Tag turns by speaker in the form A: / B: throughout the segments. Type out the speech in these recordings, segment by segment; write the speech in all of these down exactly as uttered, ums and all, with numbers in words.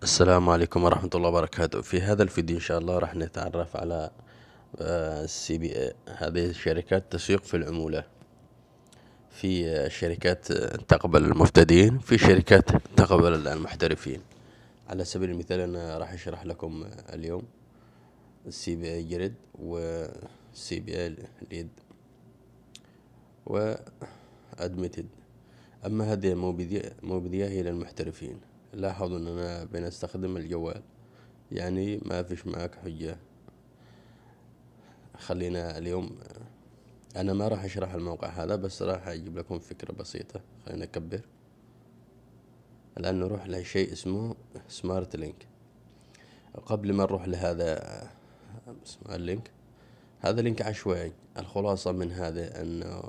A: السلام عليكم ورحمة الله وبركاته. في هذا الفيديو إن شاء الله راح نتعرف على السي بي اي. هذه شركات تسويق في العمولة. في آه، شركات آه، تقبل المبتدئين، في شركات تقبل المحترفين. على سبيل المثال أنا راح أشرح لكم آه، اليوم السي بي اي جريد والسي بي اي ليد وادميتد. أما هذه المبيدية هي للمحترفين. لاحظوا أننا بنستخدم الجوال، يعني ما فيش معك حجة. خلينا اليوم، أنا ما راح أشرح الموقع هذا، بس راح أجيب لكم فكرة بسيطة. خلينا نكبر. الآن نروح لشيء اسمه سمارت لينك. قبل ما نروح لهذا اسمه اللينك، هذا لينك عشوائي. الخلاصة من هذا أنه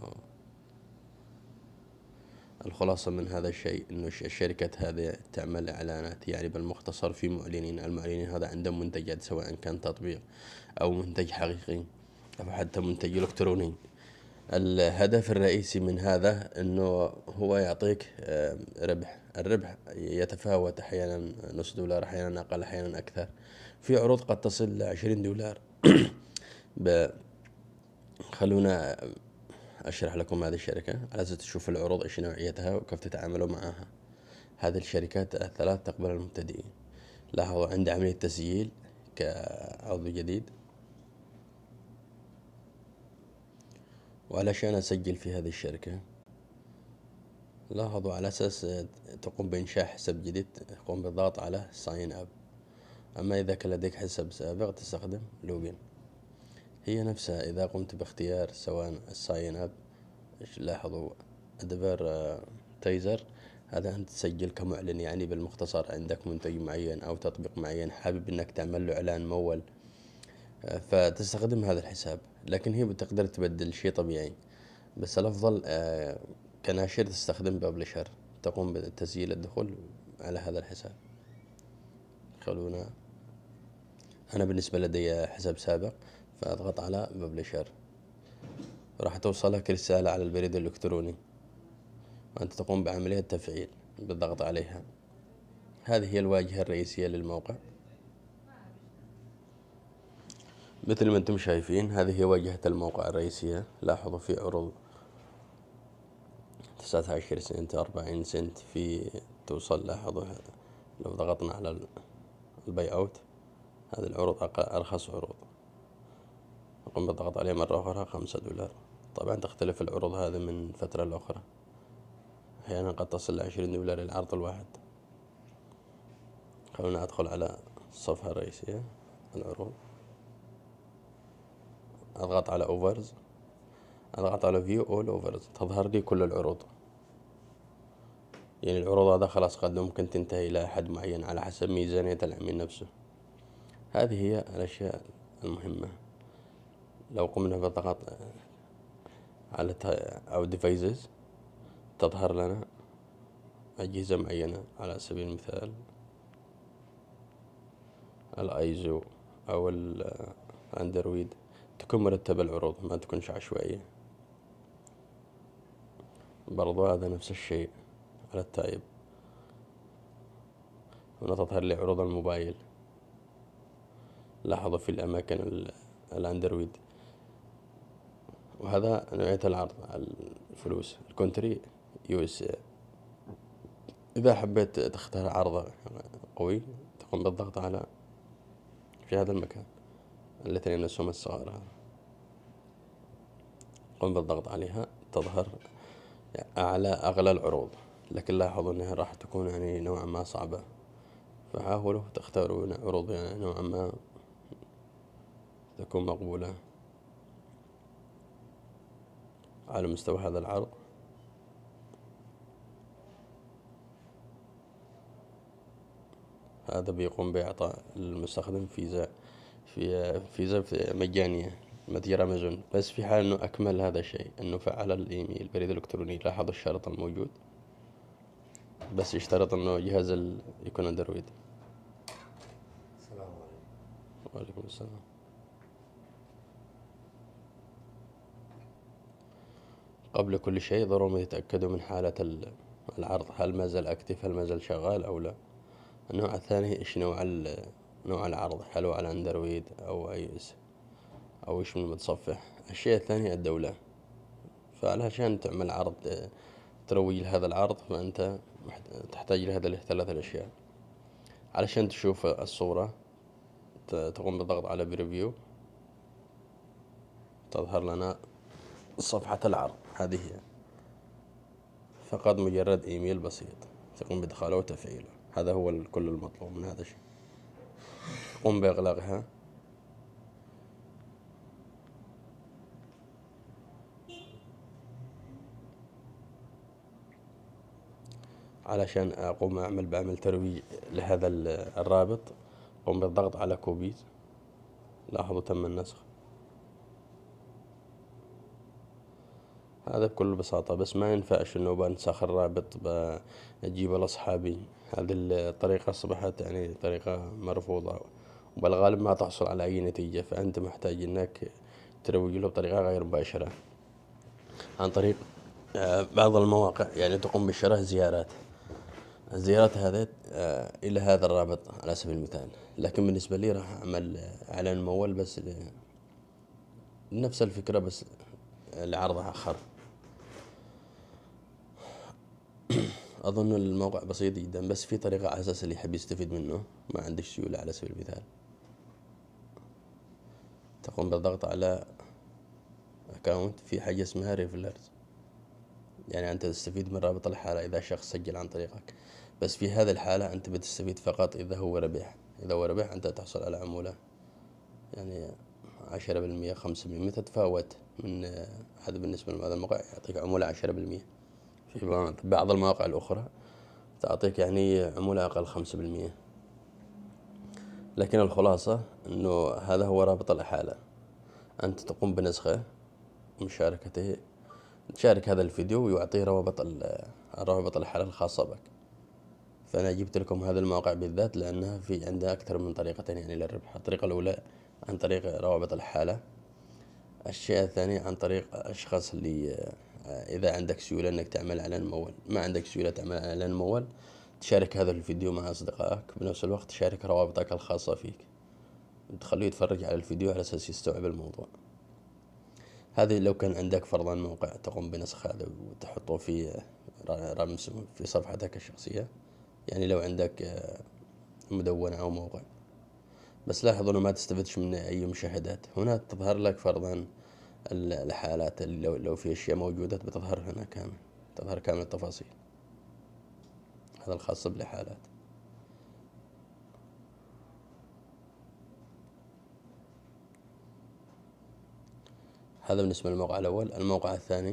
A: الخلاصة من هذا الشيء أنه الشركة هذه تعمل إعلانات، يعني بالمختصر في معلنين. المعلنين هذا عندهم منتجات، سواء كان تطبيق أو منتج حقيقي أو حتى منتج إلكتروني. الهدف الرئيسي من هذا أنه هو يعطيك آه، ربح. الربح يتفاوت، أحيانا نص دولار، أحيانا أقل، أحيانا أكثر. في عروض قد تصل لعشرين دولار. خلونا أشرح لكم هذه الشركة على أساس تشوف العروض إيش نوعيتها وكيف تتعاملوا معها. هذه الشركات الثلاث تقبل المبتدئين. لاحظوا عندي عملية تسجيل كعضو جديد، وعلشان أسجل في هذه الشركة لاحظوا على أساس تقوم بإنشاء حساب جديد تقوم بالضغط على ساين أب. أما إذا كان لديك حساب سابق تستخدم لوجن. هي نفسها إذا قمت باختيار سواء الساين أب. لاحظوا أدبر تيزر، هذا أنت تسجل كمعلن، يعني بالمختصر عندك منتج معين أو تطبيق معين حابب أنك تعمل له إعلان ممول، فتستخدم هذا الحساب. لكن هي بتقدر تبدل، شيء طبيعي، بس الأفضل آه، كناشر تستخدم ببلشر، تقوم بتسجيل الدخول على هذا الحساب. خلونا، أنا بالنسبة لدي حساب سابق، فأضغط على ببلشر، راح توصلك رسالة على البريد الإلكتروني، وأنت تقوم بعملية تفعيل بالضغط عليها. هذه هي الواجهة الرئيسية للموقع. مثل ما أنتم شايفين هذه هي واجهة الموقع الرئيسية. لاحظوا في عروض تسعة عشر سنت، أربعين سنت، في توصل. لاحظوا لو ضغطنا على الباي أوت، هذه العروض أرخص عروض، نقوم بالضغط عليها مرة أخرى خمسة دولار. طبعا تختلف العروض هذه من فترة لأخرى، أحيانا قد تصل لعشرين دولار العرض الواحد. خلونا أدخل على الصفحة الرئيسية، العروض، أضغط على أوفرز، أضغط على فيو أول أوفرز، تظهر لي كل العروض. يعني العروض هذا خلاص قد ممكن تنتهي إلى حد معين على حسب ميزانية العميل نفسه. هذه هي الأشياء المهمة. لو قمنا بالضغط على أو ديفايسز تظهر لنا أجهزة معينة، على سبيل المثال الايزو او الاندرويد. تكون مرتبة العروض، ما تكونش عشوائية. برضو هذا نفس الشيء على التايب. هنا تظهر لي عروض الموبايل. لاحظوا في الأماكن الأندرويد. وهذا نوعية العرض على الفلوس، الكونتري يو اس اي. إذا حبيت تختار عرض قوي تقوم بالضغط على في هذا المكان التي الأسهم الصغيرة هذا، قم بالضغط عليها تظهر أعلى أغلى العروض. لكن لاحظوا أنها راح تكون يعني نوعا ما صعبة، فحاولوا تختاروا عروض يعني نوعا ما تكون مقبولة على مستوى هذا العرض. هذا بيقوم بإعطاء المستخدم فيزا في فيزا مجانية متجر أمازون، بس في حال أنه أكمل هذا الشيء، أنه فعل الإيميل البريد الإلكتروني. لاحظوا الشرط الموجود، بس يشترط أنه جهاز ال... يكون أندرويد.
B: السلام عليكم.
A: وعليكم السلام. قبل كل شيء ضروري يتأكدوا من حالة العرض، هل ما زال أكتف، هل ما زال شغال أو لا. النوع الثاني إيش نوع نوع العرض، هل هو على أندرويد أو أي إس أو إيش من المتصفح. الشيء الثاني الدولة، فعلشان تعمل عرض تروج لهذا العرض فأنت تحتاج لهذه الثلاث الأشياء. علشان تشوف الصورة تقوم بالضغط على بريفيو، تظهر لنا صفحة العرض. هذه هي فقط مجرد إيميل بسيط تقوم بدخاله وتفعيله. هذا هو كل المطلوب من هذا الشيء. قم بإغلاقها. علشان أقوم أعمل بعمل ترويج لهذا الرابط قم بالضغط على كوبي. لاحظوا تم النسخ. هذا بكل بساطة، بس ما ينفعش إنه بنسخ الرابط بجيبه لأصحابي. هذه الطريقة أصبحت يعني طريقة مرفوضة، وبالغالب ما تحصل على أي نتيجة. فأنت محتاج إنك تروج له بطريقة غير مباشرة عن طريق بعض المواقع، يعني تقوم بشراء زيارات. الزيارات هذه إلى هذا الرابط على سبيل المثال. لكن بالنسبة لي راح أعمل إعلان ممول بس لنفس الفكرة بس لعرض آخر. أظن الموقع بسيط جدا، بس في طريقة على أساس اللي يحب يستفيد منه ما عندك سيولة. على سبيل المثال تقوم بالضغط على أكاونت في حاجة اسمها ريفلرز، يعني أنت تستفيد من رابط الحالة إذا شخص سجل عن طريقك. بس في هذه الحالة أنت بتستفيد فقط إذا هو ربح. إذا هو ربح أنت تحصل على عمولة، يعني عشرة بالمية خمسة بالمية تتفاوت من هذا. بالنسبة لهذا الموقع يعطيك عمولة عشرة بالمية. في بعض المواقع الأخرى تعطيك يعني عمولة أقل خمسة بالمية. لكن الخلاصة أنه هذا هو رابط الإحالة. أنت تقوم بنسخه ومشاركته، تشارك هذا الفيديو ويعطيه روابط روابط الإحالة الخاصة بك. فأنا جبت لكم هذا المواقع بالذات لأنها في عندها أكثر من طريقة يعني للربح. الطريقة الأولى عن طريق روابط الإحالة. الشيء الثاني عن طريق أشخاص اللي إذا عندك سيولة أنك تعمل إعلان ممول، ما عندك سيولة تعمل إعلان ممول، تشارك هذا الفيديو مع أصدقائك. بنفس الوقت تشارك روابطك الخاصة فيك، تخليه يتفرج على الفيديو على أساس يستوعب الموضوع. هذه لو كان عندك فرضا موقع تقوم بنسخ هذا وتحطه في رمز في صفحتك الشخصية، يعني لو عندك مدونة أو موقع. بس لاحظوا أنه ما تستفدش من أي مشاهدات. هنا تظهر لك فرضا الحالات اللي لو, لو في أشياء موجودة بتظهر هنا كامل، تظهر كامل التفاصيل. هذا الخاص بالحالات. هذا بالنسبة للموقع الأول. الموقع الثاني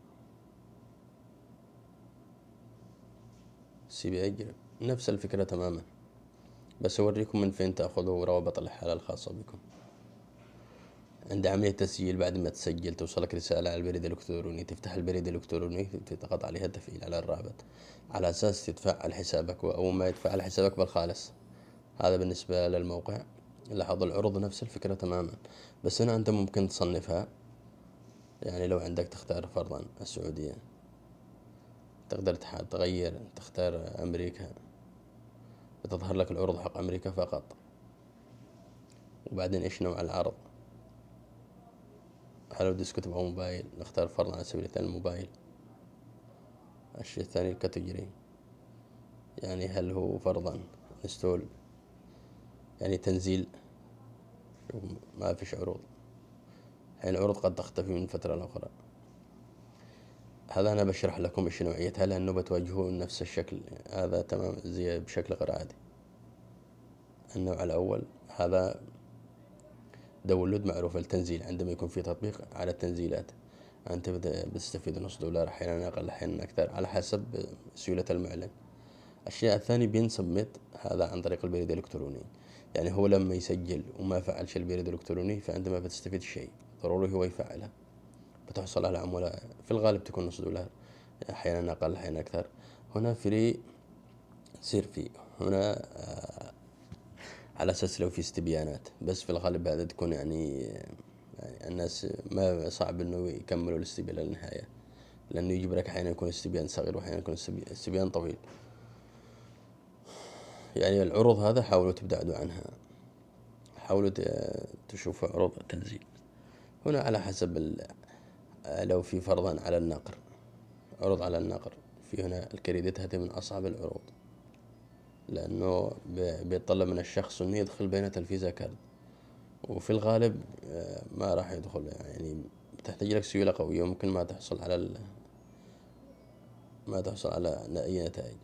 A: سي بي أجرب، نفس الفكرة تماما، بس أوريكم من فين تأخذوا روابط الحالة الخاصة بكم. عند عملية تسجيل بعد ما تسجل توصلك رسالة على البريد الإلكتروني، تفتح البريد الإلكتروني تضغط عليها تفعيل على الرابط على أساس تتفعل حسابك، أو ما يتفعل حسابك بالخالص. هذا بالنسبة للموقع. لاحظوا العروض نفس الفكرة تماما، بس هنا أنت ممكن تصنفها. يعني لو عندك تختار فرضا السعودية، تقدر تغير تختار أمريكا، بتظهر لك العروض حق أمريكا فقط. وبعدين إيش نوع العرض، هل هو ديسكتوب أو موبايل، نختار فرضا على سبيل المثال الموبايل. الشيء الثاني الكاتيجوري، يعني هل هو فرضا انستول يعني تنزيل، ما فيش عروض. يعني العروض قد تختفي من فترة لأخرى. هذا أنا بشرح لكم إيش نوعيتها لأنه بتواجهوا نفس الشكل هذا تمام زي بشكل غير عادي. النوع الأول هذا داونلود معروف التنزيل، عندما يكون في تطبيق على التنزيلات أنت بتستفيد نص دولار، أحيانا أقل أحيانا أكثر على حسب سيولة المعلن. الشيء الثاني بين سبميت، هذا عن طريق البريد الإلكتروني. يعني هو لما يسجل وما فعلش البريد الإلكتروني فأنت ما بتستفيد شيء، ضروري هو يفعلها، بتحصل على عمولة في الغالب تكون نص دولار، أحيانا أقل أحيانا أكثر. هنا فري سيرفي، هنا آه على أساس لو في استبيانات، بس في الغالب هذا تكون يعني, يعني الناس ما صعب إنه يكملوا الاستبيان للنهاية، لأنه يجبرك أحيانا يكون استبيان صغير وأحيانا يكون استبيان طويل. يعني العروض هذا حاولوا تبتعدوا عنها، حاولوا تشوفوا عروض تنزيل. هنا على حسب لو في فرضا على النقر، عروض على النقر، في هنا الكريدت هذه من أصعب العروض، لأنه بيطلب من الشخص أنه يدخل بيانات الفيزا كارد، وفي الغالب ما راح يدخل، يعني تحتاج لك سيولة قوية وممكن ما تحصل على ال... ما تحصل على أي نتائج.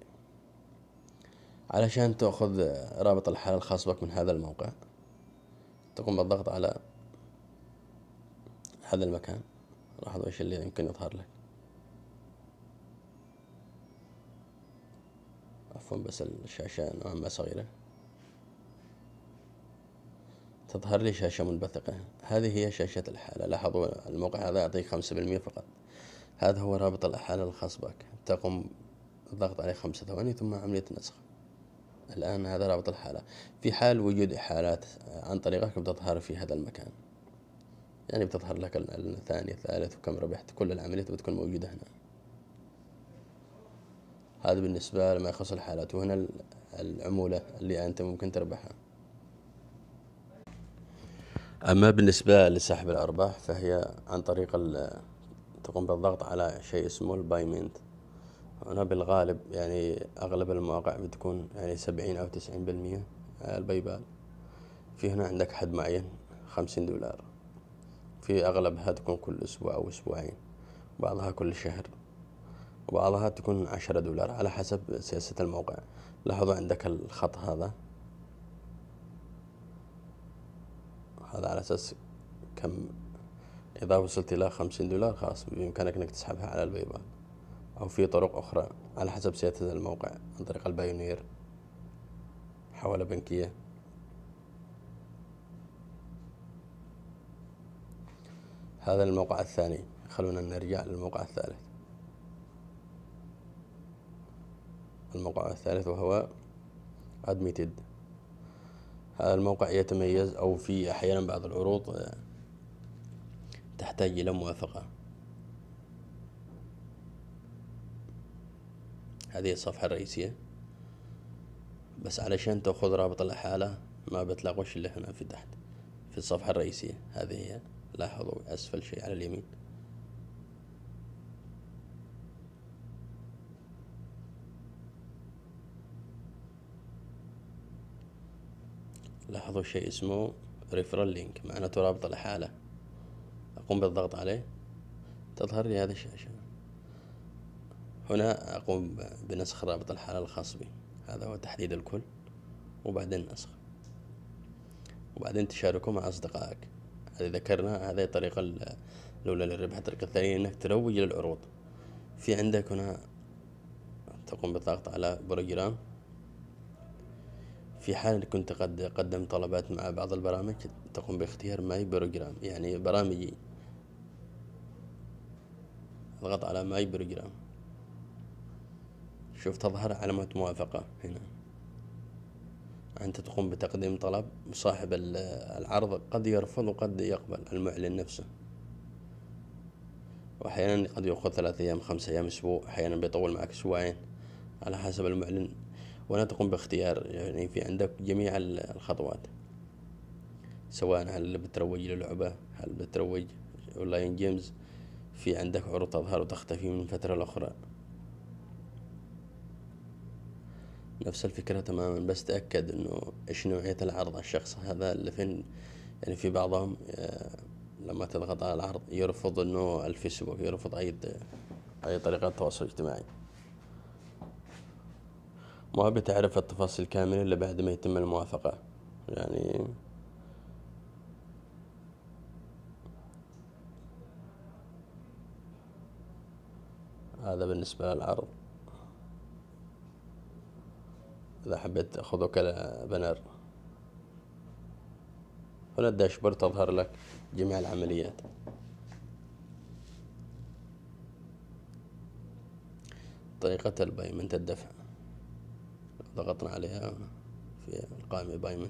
A: علشان تأخذ رابط الحالة الخاص بك من هذا الموقع، تقوم بالضغط على هذا المكان. لاحظوا ايش اللي يمكن يظهر لك. عفوا بس الشاشة نوعا ما صغيرة. تظهر لي شاشة منبثقة، هذه هي شاشة الحالة. لاحظوا الموقع هذا يعطيك خمسة بالمئة فقط. هذا هو رابط الحالة الخاص بك، تقوم بالضغط عليه خمسة ثواني ثم عملية نسخ. الآن هذا رابط الحالة. في حال وجود إحالات عن طريقك بتظهر في هذا المكان، يعني بتظهر لك الثاني الثالث وكم ربحت، كل العمليات بتكون موجودة هنا. هذا بالنسبة لما يخص الحالات. وهنا العمولة اللي أنت ممكن تربحها. أما بالنسبة لسحب الأرباح فهي عن طريق تقوم بالضغط على شيء اسمه البايمنت. هنا بالغالب يعني أغلب المواقع بتكون يعني سبعين أو تسعين بالمئة الباي بال. في هنا عندك حد معين خمسين دولار، في أغلبها تكون كل أسبوع أو أسبوعين، بعضها كل شهر، وبعضها تكون عشرة دولار على حسب سياسة الموقع. لاحظوا عندك الخط هذا، هذا على أساس كم، إذا وصلت إلى خمسين دولار خلاص بإمكانك أنك تسحبها على الباي بال، أو في طرق أخرى على حسب سياسة الموقع عن طريق البايونير، حوالة بنكية. هذا الموقع الثاني. خلونا نرجع للموقع الثالث. الموقع الثالث وهو Admitted. هذا الموقع يتميز، أو في أحيانا بعض العروض تحتاج إلى موافقة. هذه الصفحة الرئيسية، بس علشان تأخذ رابط الحالة ما بتلاقوش إلا هنا في تحت في الصفحة الرئيسية. هذه هي، لاحظوا أسفل شيء على اليمين. لاحظوا شيء اسمه ريفرال لينك، معناته رابط الحالة. أقوم بالضغط عليه، تظهر لي هذه الشاشة. هنا أقوم بنسخ رابط الحالة الخاص بي. هذا هو تحديد الكل، وبعدين نسخ، وبعدين تشاركه مع أصدقائك. هذه ذكرنا، هذه الطريقة الأولى للربح. الطريقة الثانية أنك تروج للعروض. في عندك هنا تقوم بالضغط على بروجرام. في حال كنت قد قدم طلبات مع بعض البرامج، تقوم باختيار ماي بروجرام، يعني برامجي. اضغط على ماي بروجرام، شوف تظهر علامة موافقة هنا. أنت تقوم بتقديم طلب، صاحب العرض قد يرفض وقد يقبل، المعلن نفسه. وأحيانا قد يأخذ ثلاثة أيام، خمسة أيام، أسبوع، أحيانا بيطول معك أسبوعين على حسب المعلن. ولا تقوم باختيار، يعني في عندك جميع الخطوات، سواء هل بتروج للعبة، هل بتروج أونلاين جيمز. في عندك عروض تظهر وتختفي من فترة لأخرى، نفس الفكرة تماما. بس تأكد إنه إيش نوعية العرض. الشخص هذا اللي فين، يعني في بعضهم لما تضغط على العرض يرفض إنه الفيسبوك، يرفض أي أي طريقة تواصل اجتماعي. ما بتعرف التفاصيل كاملة إلا بعد ما يتم الموافقة، يعني هذا بالنسبة للعرض. إذا حبيت تأخذه كبنر، هنا الداشبورد تظهر لك جميع العمليات. طريقة البايمنت، الدفع، ضغطنا عليها في القائمة بايمنت.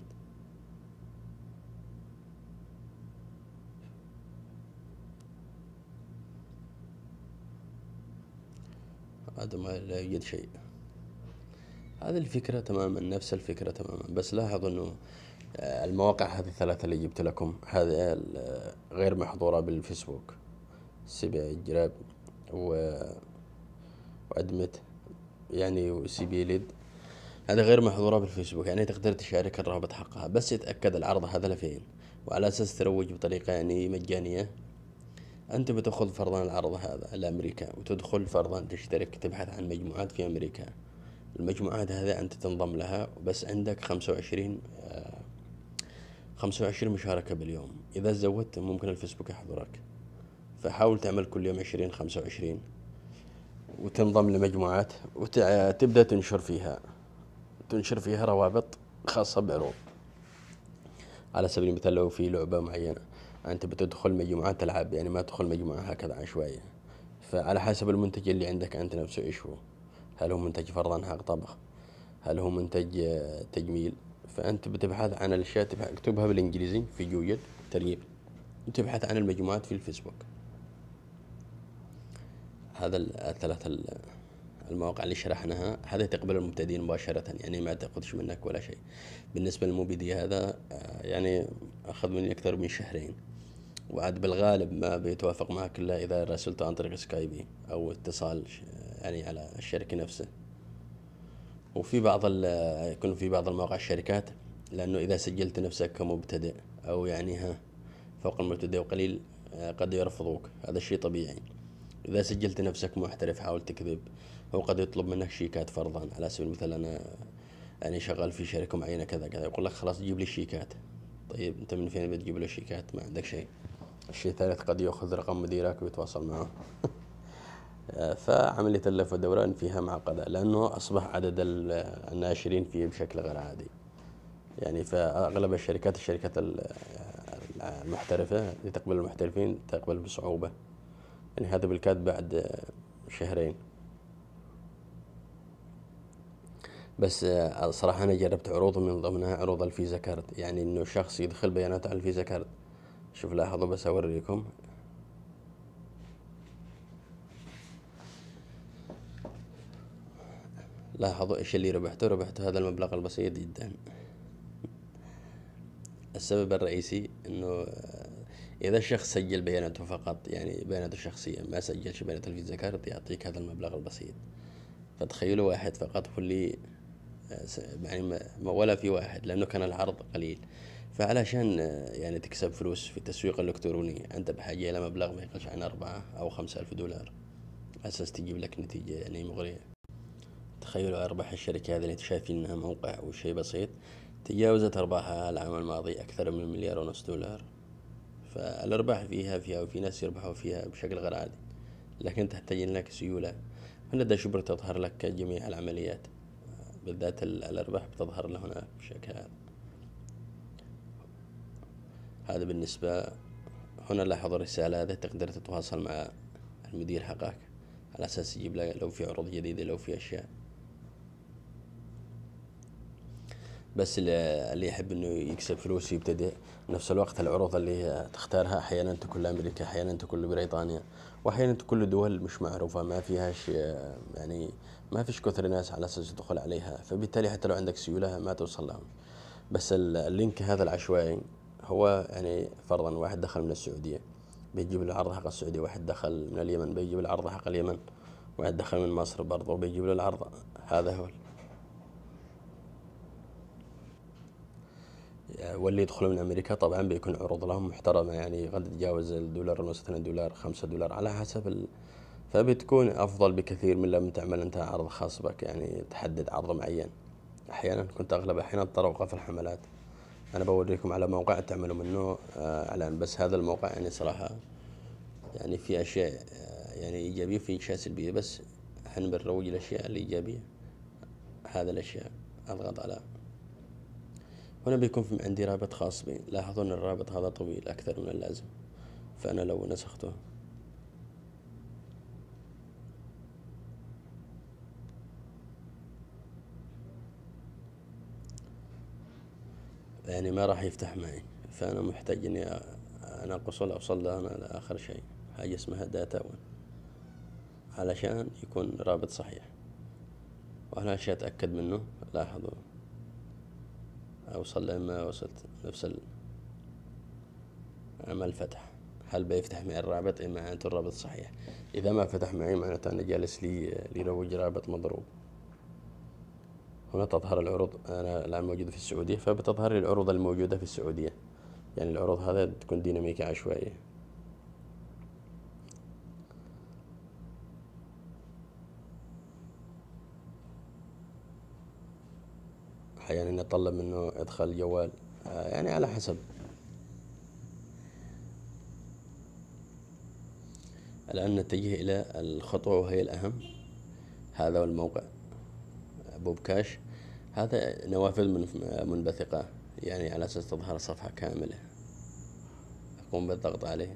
A: هذا ما لا يوجد شيء. هذه الفكرة تماما، نفس الفكرة تماما. بس لاحظ أنه آه، المواقع هذه الثلاثة اللي جبت لكم هذه ال- غير محظورة بالفيسبوك. سي بي جراب و... وأدمت يعني وسي بي ليد، هذا غير محظورة بالفيسبوك. يعني تقدر تشارك الرابط حقها، بس يتأكد العرض هذا لفين، وعلى أساس تروج بطريقة يعني مجانية. أنت بتأخذ فرضا العرض هذا لأمريكا، وتدخل فرضا تشترك تبحث عن مجموعات في أمريكا. المجموعات هذه أنت تنضم لها، بس عندك خمسة وعشرين خمسة وعشرين مشاركة باليوم. إذا زودت ممكن الفيسبوك يحظرك، فحاول تعمل كل يوم عشرين خمسة وعشرين، وتنضم لمجموعات وتبدأ تنشر فيها تنشر فيها روابط خاصة بعروض. على سبيل المثال لو في لعبة معينة أنت بتدخل مجموعات تلعب، يعني ما تدخل مجموعة هكذا عشوائية. فعلى حسب المنتج اللي عندك أنت نفسه إيش هو، هل هو منتج فرضا حق طبخ، هل هو منتج آه، تجميل. فأنت بتبحث عن الأشياء، تكتبها بالإنجليزي في جوجل ترجيب، وتبحث عن المجموعات في الفيسبوك. هذا الثلاث المواقع اللي شرحناها هذه تقبل المبتدئين مباشرة، يعني ما تأخذش منك ولا شيء. بالنسبة للمبتدئ هذا آه، يعني أخذ مني أكثر من شهرين، وعاد بالغالب ما بيتوافق معك إلا إذا راسلته عن طريق سكايبي أو اتصال يعني على الشركة نفسه. وفي بعض يكون في بعض المواقع الشركات، لأنه إذا سجلت نفسك كمبتدئ أو يعني ها فوق المبتدئ وقليل آه، قد يرفضوك. هذا الشيء طبيعي. إذا سجلت نفسك محترف حاول تكذب. هو قد يطلب منك شيكات فرضا، على سبيل المثال أنا يعني شغال في شركة معينة كذا كذا، يقول لك خلاص جيب لي شيكات. طيب أنت من فين بتجيب له شيكات؟ ما عندك شيء. الشيء الثالث قد يأخذ رقم مديرك ويتواصل معه. فعملية اللف والدوران فيها معقدة، لأنه أصبح عدد الناشرين فيه بشكل غير عادي. يعني فأغلب الشركات الشركات المحترفة اللي تقبل المحترفين تقبل بصعوبة. يعني هذا بالكاد بعد شهرين. بس صراحة أنا جربت عروض من ضمنها عروض الفيزا كارد، يعني إنه شخص يدخل بياناته على الفيزا كارد. شوف لاحظوا بس أوريكم. لاحظوا إيش اللي ربحته. ربحته هذا المبلغ البسيط جدا. السبب الرئيسي إنه إذا الشخص سجل بياناته فقط، يعني بياناته الشخصية، ما سجلش بيانات الفيزا كارد، يعطيك هذا المبلغ البسيط. فتخيلوا واحد فقط هو اللي يعني ما ولا في واحد، لأنه كان العرض قليل. فعلشان يعني تكسب فلوس في التسويق الإلكتروني أنت بحاجة إلى مبلغ ما يقلش عن أربعة أو خمسة ألف دولار، أساس تجيب لك نتيجة يعني مغرية. تخيلوا أرباح الشركة هذه اللي شايفين إنها موقع أو شيء بسيط، تجاوزت أرباحها العام الماضي أكثر من مليار ونص دولار. فالأرباح فيها فيها وفي ناس يربحوا فيها بشكل غير عادي، لكن تحتاج لك سيولة. هنا شبر تظهر لك جميع العمليات، بالذات الأرباح بتظهر له هنا بشكل هذا. هذا بالنسبة. هنا لاحظ الرسالة هذه تقدر تتواصل مع المدير حقك على أساس يجيب لك لو في عروض جديدة، لو في أشياء. بس اللي يحب انه يكسب فلوس يبتدئ. نفس الوقت العروض اللي تختارها احيانا تكون لامريكا، احيانا تكون لبريطانيا، واحيانا تكون لدول مش معروفة ما فيهاش يعني ما فيش كثر ناس على اساس يدخل عليها، فبالتالي حتى لو عندك سيولة ما توصل لهم. بس اللينك هذا العشوائي هو يعني فرضا واحد دخل من السعودية بيجيب له العرض حق السعودية، واحد دخل من اليمن بيجيب العرض حق اليمن، واحد دخل من مصر برضه بيجيب له العرض. هذا هو. واللي يدخلوا من أمريكا طبعا بيكون عروض لهم محترمة، يعني قد تتجاوز الدولار ونص، اثنين دولار، خمسة دولار على حسب ال... فبتكون أفضل بكثير من لما تعمل أنت عرض خاص بك، يعني تحدد عرض معين. أحيانا كنت أغلب أحيانا أضطر أوقف الحملات. أنا بوريكم على موقع تعملوا منه آه، إعلان، بس هذا الموقع يعني صراحة يعني في أشياء آه، يعني إيجابية وفي أشياء سلبية، بس احنا بنروج الأشياء الإيجابية. هذا الأشياء أضغط على هنا بيكون في عندي رابط خاص بي. لاحظوا أن الرابط هذا طويل أكثر من اللازم، فأنا لو نسخته يعني ما راح يفتح معي. فأنا محتاج إني أنقص ولا أوصل له أنا لآخر شيء، حاجة اسمها داتا ون، علشان يكون رابط صحيح. وهنا شيء أتأكد منه. لاحظوا أوصل لما وصلت نفس عمل فتح. هل بيفتح معي الرابط؟ إيه معناته الرابط صحيح. إذا ما فتح معي معناته أنا جالس لي ليروج رابط مضروب. هنا تظهر العروض. أنا الآن موجود في السعودية، فبتظهر لي العروض الموجودة في السعودية. يعني العروض هذا تكون ديناميكية عشوائية. أحيانا يتطلب منه إدخال الجوال، يعني على حسب. الآن نتجه إلى الخطوة وهي الأهم. هذا هو الموقع بوبكاش. هذا نوافذ منبثقة، يعني على أساس تظهر صفحة كاملة. أقوم بالضغط عليه.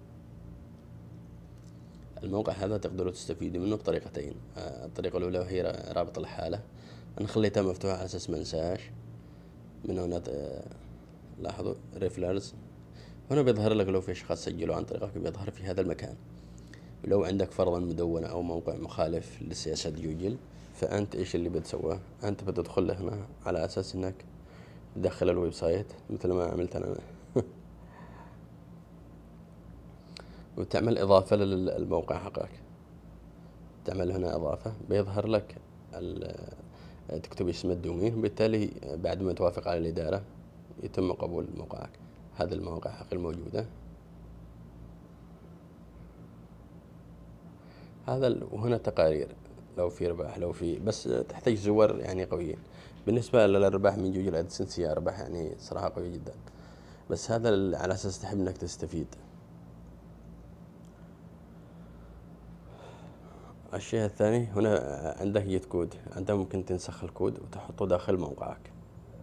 A: الموقع هذا تقدروا تستفيدوا منه بطريقتين. الطريقة الأولى وهي رابط الحالة. أنا خليتها مفتوحة على أساس ما انساش. من هنا لاحظوا ريفلرز. هنا بيظهر لك لو في أشخاص سجلوا عن طريقك، بيظهر في هذا المكان. لو عندك فرضا مدونة أو موقع مخالف لسياسة جوجل، فأنت إيش اللي بتسويه؟ أنت بتدخل هنا على أساس إنك تدخل الويب سايت مثل ما عملت أنا وتعمل إضافة للموقع حقك. تعمل هنا إضافة، بيظهر لك تكتب اسم الدومين، وبالتالي بعد ما توافق على الإدارة يتم قبول موقعك. هذه المواقع حق الموجودة. هذا وهنا تقارير لو في ربح، لو في، بس تحتاج زوار يعني قويين. بالنسبة للأرباح من جوجل أدسنس هي أرباح يعني صراحة قوية جدا، بس هذا على أساس تحب إنك تستفيد. الشيء الثاني هنا عندك جيت كود. أنت ممكن تنسخ الكود وتحطه داخل موقعك.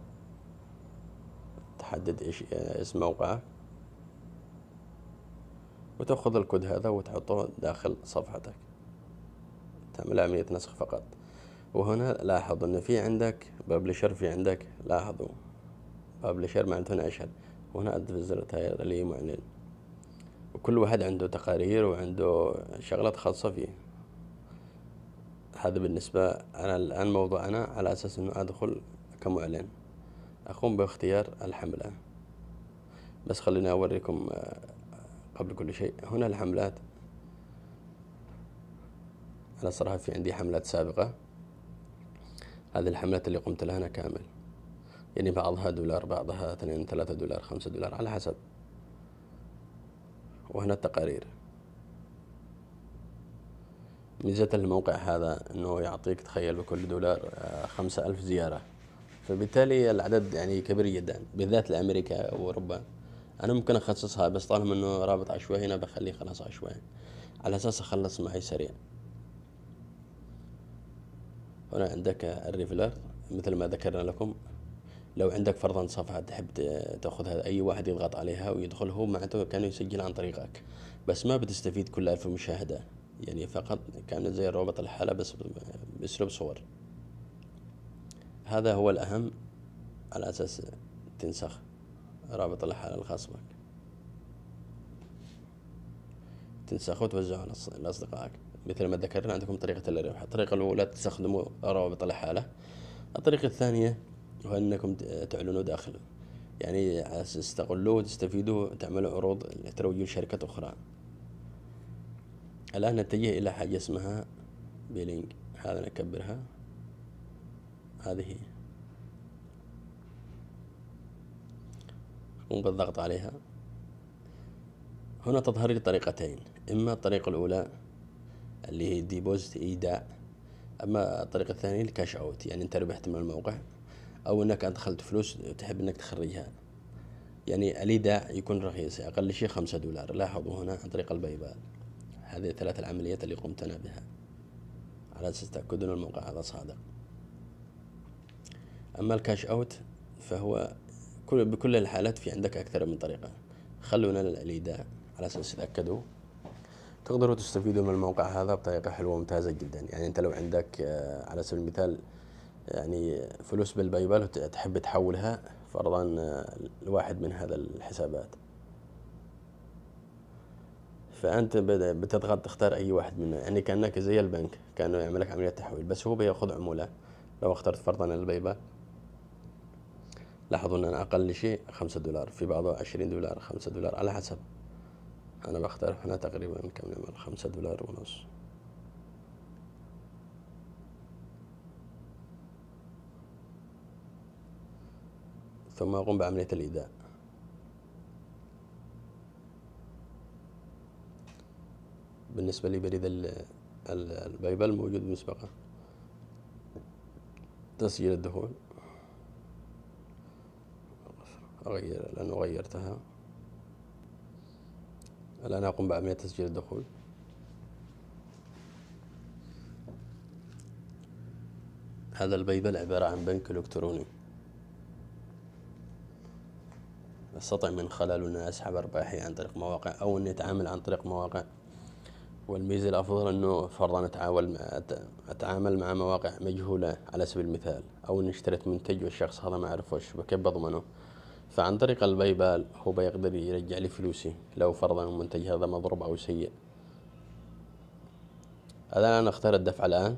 A: تحدد إيش اسم موقعك وتأخذ الكود هذا وتحطه داخل صفحتك. تعمل عملية نسخ فقط. وهنا لاحظ أن في عندك بابلشر، في عندك لاحظوا بابلشر معناته هنا أشهر، وهنا أدفزر اللي معلن. وكل واحد عنده تقارير وعنده شغلات خاصة فيه. هذا بالنسبة أنا الآن موضوعنا على أساس أنه أدخل كمعلن. أقوم باختيار الحملة. بس خليني أوريكم قبل كل شيء هنا الحملات. أنا صراحة في عندي حملات سابقة. هذه الحملات اللي قمت لها أنا كامل، يعني بعضها دولار، بعضها اثنين ثلاثة دولار، خمسة دولار على حسب. وهنا التقارير. ميزة الموقع هذا أنه يعطيك تخيل بكل دولار خمسة ألف زيارة، فبالتالي العدد يعني كبير جدا، بالذات لأمريكا وأوروبا. أنا ممكن أخصصها، بس طالما أنه رابط عشوائي هنا بخليه خلاص عشوائي على أساس أخلص معي سريع. هنا عندك الريفلر مثل ما ذكرنا لكم. لو عندك فرضا صفحة تحب تأخذها، أي واحد يضغط عليها ويدخل، هو معناته كان يسجل عن طريقك، بس ما بتستفيد كل ألف مشاهدة، يعني فقط كانت زي رابط الحالة بس بأسلوب صور. هذا هو الأهم على أساس تنسخ رابط الحالة الخاص بك، تنسخه وتوزعه على أصدقائك. مثل ما ذكرنا عندكم طريقة الربح. الطريقة الأولى تستخدموا روابط الحالة. الطريقة الثانية هو أنكم تعلنوا داخل، يعني على أساس تستغلوه وتستفيدوا، تعملوا عروض لترويج شركة أخرى. الآن نتجه إلى حاجة اسمها بيلينج. هذا نكبرها. هذه قم بالضغط عليها. هنا تظهر لي طريقتين. إما الطريقة الأولى اللي هي ديبوزيت إيداع، أما الطريقة الثانية الكاش أوت، يعني أنت ربحت من الموقع أو أنك أدخلت فلوس تحب أنك تخرجها. يعني الإيداع يكون رخيص، أقل شيء خمسة دولار. لاحظوا هنا عن طريق الباي بال. هذه ثلاث العمليات اللي قمت أنا بها على أساس تأكدوا أن الموقع هذا صادق. أما الكاش أوت فهو كل بكل الحالات في عندك أكثر من طريقة. خلونا الإيداع على أساس تتأكدوا تقدروا تستفيدوا من الموقع هذا بطريقة حلوة وممتازة جدا. يعني أنت لو عندك على سبيل المثال يعني فلوس بالباي بال تحب تحولها فرضا لواحد من هذا الحسابات، فأنت بد- بتضغط تختار أي واحد منه، يعني كأنك زي البنك كأنه يعمل لك عملية تحويل، بس هو بياخذ عمولة. لو اخترت فرضا الباي بال، لاحظوا أن أنا أقل شيء خمسة دولار، في بعضه عشرين دولار، خمسة دولار، على حسب. أنا بختار هنا تقريبا كم نعمل، خمسة دولار ونص. ثم أقوم بعملية الإيداع. بالنسبة لي بريد ال- ال- الباي بال موجود مسبقا. تسجيل الدخول، أغير لأنه غيرتها. الآن أقوم بعملية تسجيل الدخول. هذا الباي بال عبارة عن بنك إلكتروني، أستطيع من خلاله أن أسحب أرباحي عن طريق مواقع، أو أني أتعامل عن طريق مواقع. والميزة الأفضل أنه فرضا أتعامل أتعامل مع مواقع مجهولة على سبيل المثال، أو أني اشتريت منتج والشخص هذا ما أعرفوش، فكيف بضمنه؟ فعن طريق الباي بال هو بيقدر يرجع لي فلوسي لو فرضا المنتج هذا مضروب أو سيء. الآن أنا أختار الدفع الآن.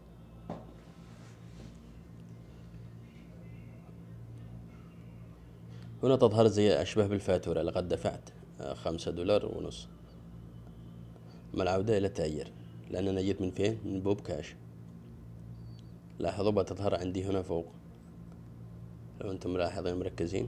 A: هنا تظهر زي أشبه بالفاتورة، لقد دفعت خمسة دولار ونص. أما العودة إلى التأجير، لأن أنا جيت من فين؟ من بوب كاش. لاحظوا بتظهر عندي هنا فوق، لو أنتم ملاحظين مركزين،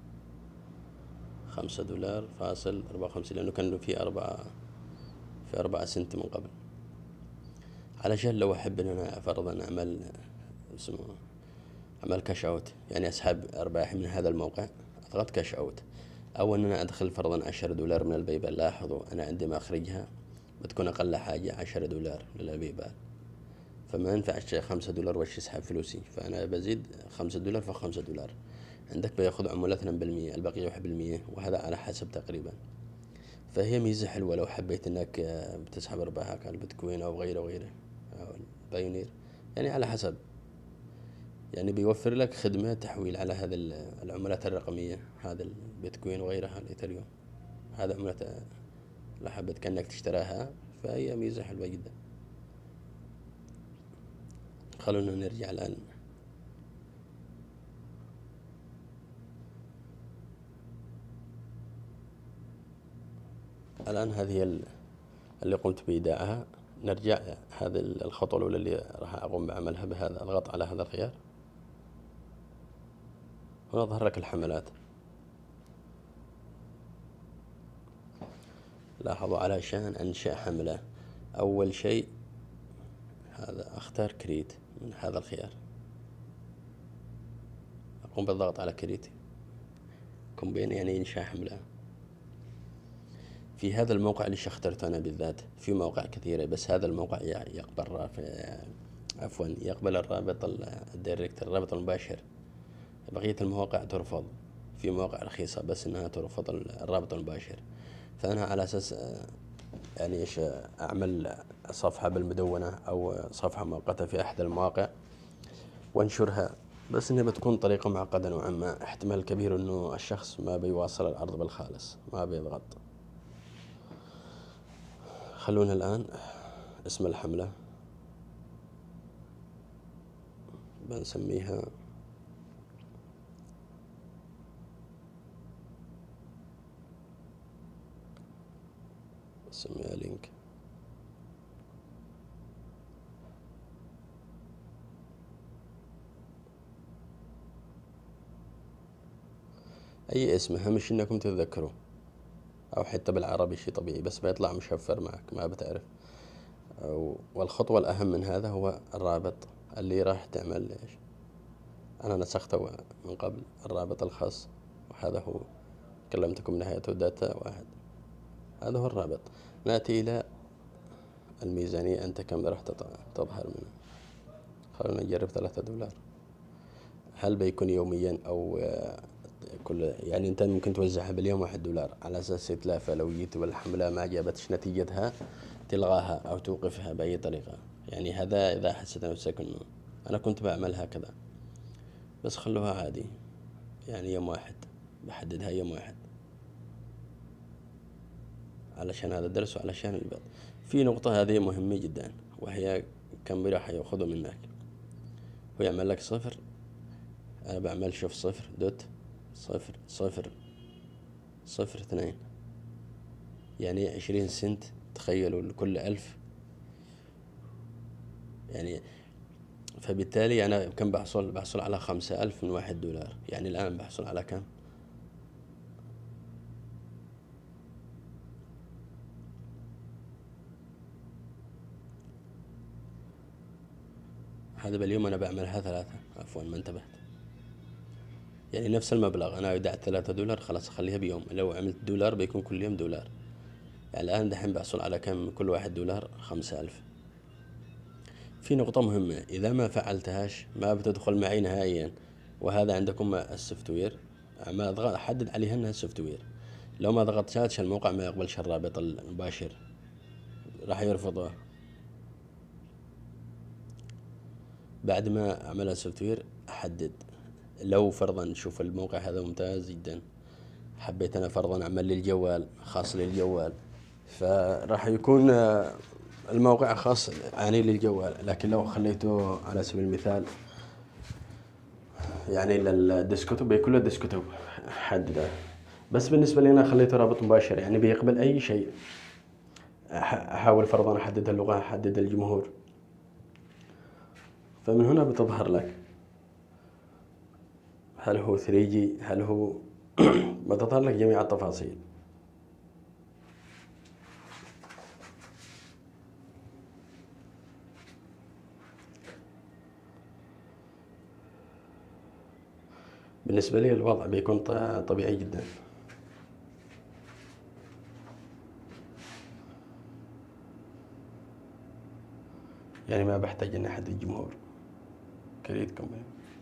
A: خمسة دولار فاصل أربعة وخمسين، لأنه كان له في أربعة في أربعة سنت من قبل. علشان لو أحب أن أنا فرضا أعمل اسمه أعمل كاش أوت، يعني أسحب أرباحي من هذا الموقع، أضغط كاش أوت، أو أن أنا أدخل فرضا عشرة دولار من الباي بال. لاحظوا أنا عندما أخرجها بتكون أقل حاجة عشرة دولار من الباي بال، فما ينفعش خمسة دولار وش يسحب فلوسي، فأنا بزيد خمسة دولار فخمسة دولار. عندك بياخذ عمولة اثنين بالمية، البقية واحد بالمية، وهذا على حسب تقريبا. فهي ميزة حلوة لو حبيت انك بتسحب ارباحك على البيتكوين او غيره غيره او البايونير، يعني على حسب. يعني بيوفر لك خدمة تحويل على هذه العملات الرقمية، هذا البيتكوين وغيرها، الإيثريوم، هذا عملة لو حبيت كأنك تشتراها، فهي ميزة حلوة جدا. خلونا نرجع الآن. الآن هذه اللي قمت بإيداعها. نرجع هذه الخطوة الأولى اللي راح أقوم بعملها بهذا، أضغط على هذا الخيار. هنا ظهر لك الحملات. لاحظوا علشان أنشأ حملة، أول شيء هذا أختار كريت من هذا الخيار، أقوم بالضغط على كريت كومبين، يعني إنشاء حملة. في هذا الموقع اللي اخترته أنا بالذات، في مواقع كثيرة بس هذا الموقع يقبل رافع عفوا يقبل الرابط الدايركت، الرابط المباشر. بقية المواقع ترفض، في مواقع رخيصة بس إنها ترفض الرابط المباشر. فأنا على أساس يعني إيش أعمل صفحة بالمدونة أو صفحة مؤقتة في أحد المواقع وانشرها، بس إنها بتكون طريقة معقدة نوعا ما، احتمال كبير إنه الشخص ما بيواصل العرض بالخالص، ما بيضغط. خلونا الآن اسم الحملة بنسميها بنسميها لينك. أي اسم، أهم شيء إنكم تتذكروا، أو حتى بالعربي شيء طبيعي بس بيطلع مشفر معك ما بتعرف. والخطوة الأهم من هذا هو الرابط اللي راح تعمل إيش. أنا نسخته من قبل، الرابط الخاص، وهذا هو كلمتكم نهايته داتا واحد، هذا هو الرابط. نأتي إلى الميزانية، أنت كم راح تظهر منه. خلونا نجرب ثلاثة دولار. هل بيكون يوميا أو كل، يعني أنت ممكن توزعها باليوم واحد دولار على أساس يتلافى لو جيت والحملة ما جابتش نتيجتها تلغاها أو توقفها بأي طريقة. يعني هذا إذا حسيت نفسك إنه أنا كنت بعمل هكذا، بس خلوها عادي، يعني يوم واحد، بحددها يوم واحد. علشان هذا الدرس وعلشان البعض. في نقطة هذه مهمة جدا، وهي كم راح يأخذه منك. هو يعمل لك صفر، أنا بعمل شوف صفر دوت صفر صفر صفر اثنين، يعني عشرين سنت. تخيلوا لكل ألف، يعني فبالتالي أنا كم بحصل؟ بحصل على خمسة ألف من واحد دولار. يعني الآن بحصل على كم؟ هذا باليوم أنا بعملها ثلاثة، عفوا ما انتبهت. يعني نفس المبلغ، أنا ودعت ثلاثة دولار، خلاص أخليها بيوم. لو عملت دولار بيكون كل يوم دولار. يعني الآن دحين بحصل على كم كل واحد دولار؟ خمسة ألف. في نقطة مهمة، إذا ما فعلتهاش ما بتدخل معي نهائيا. وهذا عندكم السوفت وير، ما أضغط أحدد عليها أنها السوفت وير. لو ما ضغطتش الموقع ما يقبلش الرابط المباشر، راح يرفضه. بعد ما أعمل السوفت وير أحدد. لو فرضا نشوف الموقع هذا ممتاز جدا، حبيت أنا فرضا أعمل لي الجوال خاص للجوال، فراح يكون الموقع خاص يعني للجوال. لكن لو خليته على سبيل المثال يعني للديسكتوب، بيكون له ديسكتوب حدده. بس بالنسبة لي أنا خليته رابط مباشر، يعني بيقبل أي شيء. أحاول فرضا أحدد اللغة، أحدد الجمهور، فمن هنا بتظهر لك هل هو ثري جي، هل هو بتظهر لك جميع التفاصيل. بالنسبة لي الوضع بيكون طبيعي جدا، يعني ما بحتاج أن أحدد الجمهور. كريت كمبيوتر.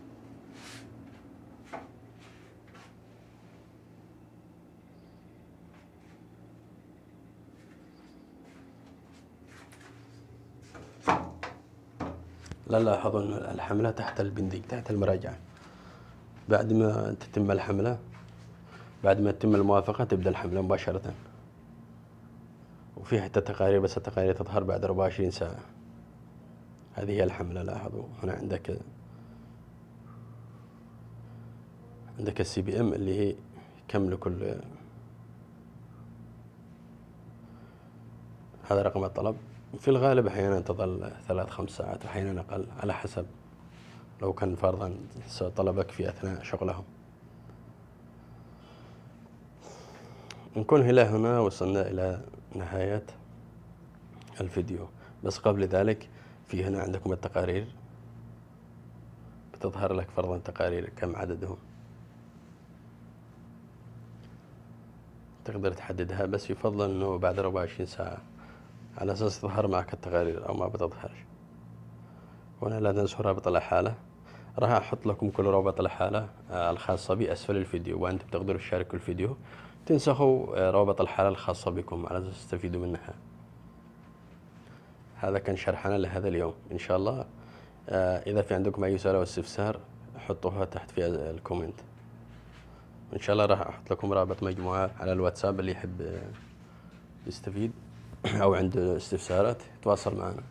A: لا لاحظوا أن الحملة تحت البندق، تحت المراجعة. بعد ما تتم الحملة، بعد ما تتم الموافقة، تبدأ الحملة مباشرة. وفي حتى تقارير، بس التقارير تظهر بعد أربعة وعشرين ساعة. هذه هي الحملة. لاحظوا هنا عندك عندك السي بي ام اللي هي كم لكل. هذا رقم الطلب. في الغالب أحيانا تظل ثلاث خمس ساعات، وأحيانا أقل، على حسب لو كان فرضا طلبك في أثناء شغلهم. نكون إلى هنا وصلنا إلى نهاية الفيديو. بس قبل ذلك في هنا عندكم التقارير، بتظهر لك فرضا تقارير كم عددهم، تقدر تحددها. بس يفضل أنه بعد أربعة وعشرين ساعة، على أساس تظهر معك التقارير أو ما بتظهرش. وهنا لا تنسوا رابط الأحالة، راح أحط لكم كل رابط الحالة الخاصة بي أسفل الفيديو، وأنتم تقدروا تشاركوا الفيديو، تنسخوا رابط الحالة الخاصة بكم على أساس تستفيدوا منها. هذا كان شرحنا لهذا اليوم إن شاء الله. إذا في عندكم أي سؤال أو استفسار حطوها تحت في الكومنت، إن شاء الله راح أحط لكم رابط مجموعة على الواتساب، اللي يحب يستفيد أو عنده استفسارات يتواصل معنا.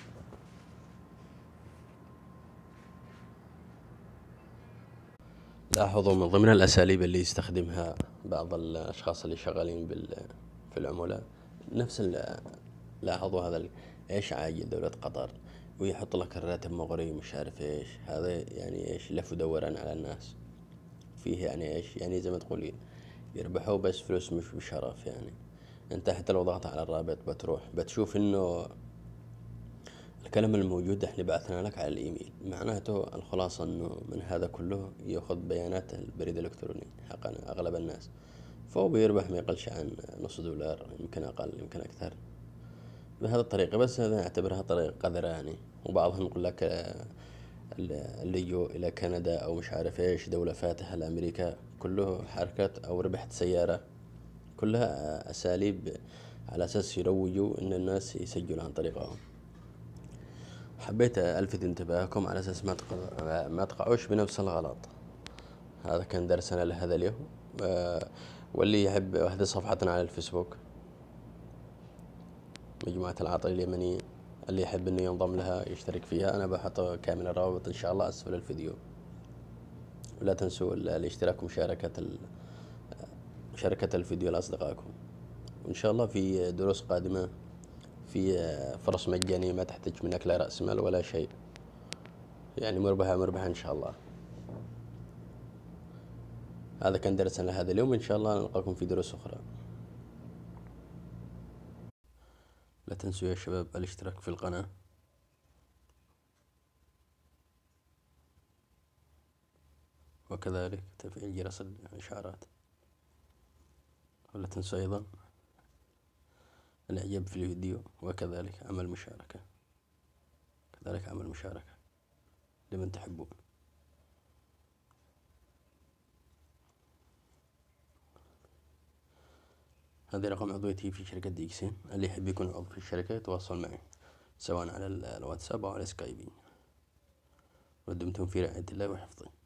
A: لاحظوا من ضمن الأساليب اللي يستخدمها بعض الأشخاص اللي شغالين في العملاء، نفس لاحظوا هذا إيش عاجل دولة قطر، ويحط لك الراتب مغري مش عارف إيش. هذا يعني إيش لف ودوران على الناس فيه، يعني إيش، يعني زي ما تقول يربحوا بس فلوس مش بشرف. يعني أنت حتى لو ضغط على الرابط بتروح بتشوف إنه الكلام الموجود احنا بعثنا لك على الايميل. معناته الخلاصة انه من هذا كله ياخذ بيانات البريد الالكتروني حق اغلب الناس، فهو بيربح ما يقلش عن نص دولار، يمكن اقل يمكن اكثر بهذه الطريقة. بس هذا نعتبرها طريقة قذرة يعني. وبعضهم يقول لك اللي يجوا الى كندا او مش عارف ايش دولة فاتحة لامريكا، كله حركات او ربحت سيارة، كلها اساليب على اساس يروجوا ان الناس يسجلوا عن طريقهم. حبيت ألفت انتباهكم على أساس ما تقع... ما تقعوش بنفس الغلط. هذا كان درسنا لهذا اليوم. واللي يحب، هذه صفحتنا على الفيسبوك، مجموعة العطل اليمنية، اللي يحب انه ينضم لها يشترك فيها. انا بحط كامل الروابط ان شاء الله اسفل الفيديو. ولا تنسوا الاشتراك ومشاركة مشاركة الفيديو لأصدقائكم. وإن شاء الله في دروس قادمة، في فرص مجانية ما تحتاج منك لا رأس مال ولا شيء، يعني مربحة مربحة إن شاء الله. هذا كان درسنا لهذا اليوم، إن شاء الله نلقاكم في دروس أخرى. لا تنسوا يا شباب الاشتراك في القناة، وكذلك تفعيل جرس الإشعارات. ولا تنسوا أيضا الإعجاب في الفيديو، وكذلك عمل مشاركة، كذلك عمل مشاركة لمن تحبون. هذه رقم عضويتي في شركة ديكسين، اللي يحب يكون عضو في الشركة يتواصل معي سواء على الواتساب أو على سكايبي. ودمتم في رعاية الله وحفظه.